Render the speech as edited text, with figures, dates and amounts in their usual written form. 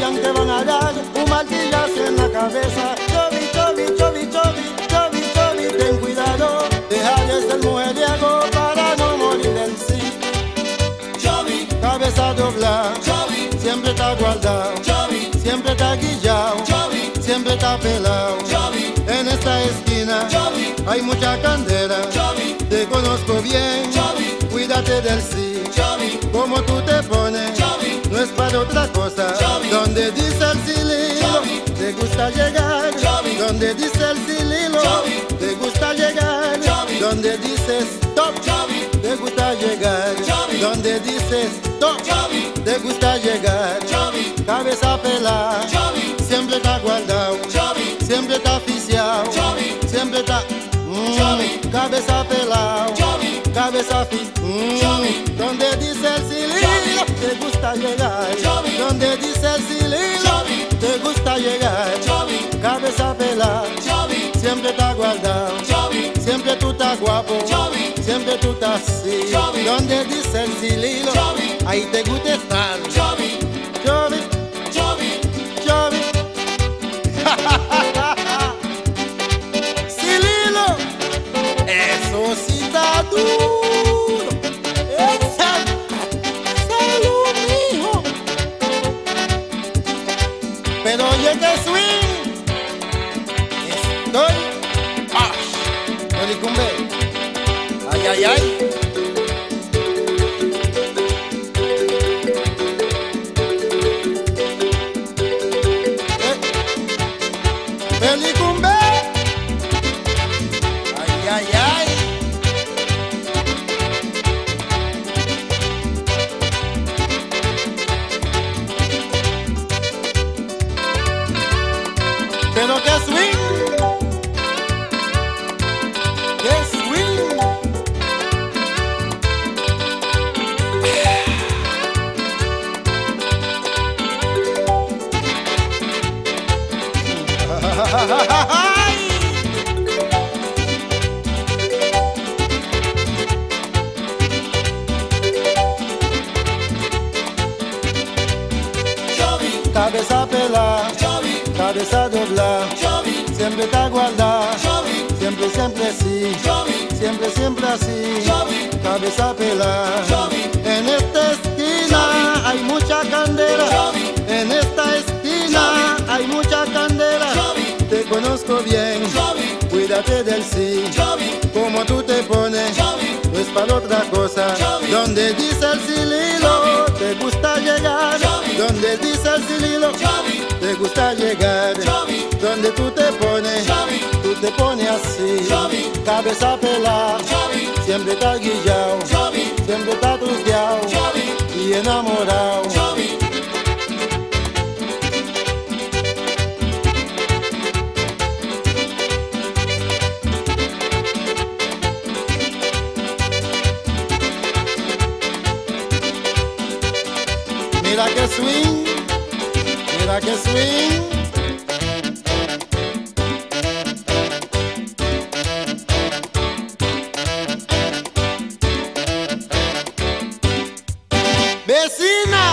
sabían que van a dar un martillazo en la cabeza. Chovi, chovi, chovi, chovi, chovi, chovi, ten cuidado, deja de ser mujeriego para no morir en sí. Chovi, Cabeza doblada, Chovi, siempre está guardado, Chovi, siempre está guillado, Chovi, siempre está pelado. Chovi, En esta esquina Chovi, hay mucha candela, Chovi, te conozco bien, Chovi, cuídate del sí. Chovi, Como tú te pones, Chovi, no es para otra cosa. Chovi. Donde dice el sililo, Chovi. te gusta llegar. Chovi. Donde dice el sililo, Chovi. te gusta llegar. Chovi. Donde dices stop, Chovi, te gusta llegar. Chovi. Donde dices stop, Chovi, te gusta llegar. Chovi, Cabeza pelada, Chovi, siempre está guardado, Chovi, siempre está oficiado, Chovi, siempre está Chovi. cabeza pelado, Chovi, cabeza Chovi. Donde dice el sililo, Chovi. te gusta llegar. Chovi. Donde dice el sililo, Chovi. te gusta llegar. Chovi, Cabeza pelada, Chovi, siempre está guardado, Chovi, siempre tú estás guapo, Chovi, siempre tú estás así. Chovi. Donde dice el sililo, Chovi. ahí te gusta estar. Chovi, Chovi, Chovi, Chovi. Sililo, eso sí está duro. Salud, mijo. Pero oye que swing. Estoy. Olicumbe. Ay, ay, ay. Pelicumbe. Ay, ay, ay. Pero que swing. Que swing. Chovi, Cabeza pelada, Chovi, cabeza doblada, Chovi, siempre está guardada, Chovi, siempre, siempre sí, Chovi, siempre, siempre así. Chovi, Cabeza pelada, Chovi, en esta esquina hay mucha candela, Chovi, en esta esquina hay mucha candela. Chovi, Te conozco bien, Chovi, cuídate del sí. Chovi, Como tú te pones, Chovi, no es para otra cosa. Chovi. Donde dice el sililo, te gusta llegar. Chovi. Donde dice el sililo, Chovi, te gusta llegar. Chovi, Donde tú te pones, Chovi, tú te pones así. Chovi. Cabeza pelada, Chovi, siempre está guillado, Chovi, siempre está truqueado Chovi, y enamorado. Chovi, Mira que swing, mira que swing. Vecina.